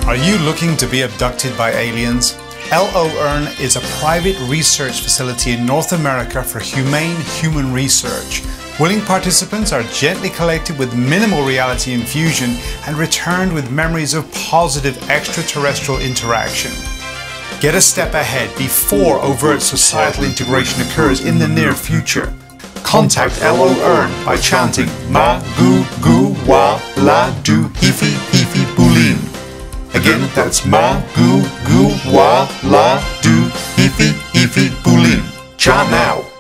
Are you looking to be abducted by aliens? eL-O-eRn is a private research facility in North America for humane human research. Willing participants are gently collected with minimal reality infusion and returned with memories of positive extraterrestrial interaction. Get a step ahead before overt societal integration occurs in the near future. Contact eL-O-eRn by chanting Ma Gu Gu Wa La Du Hife Hife Booleen. Again, that's Ma Gu Gu Wa La Du Hife Hife Booleen. Chant now!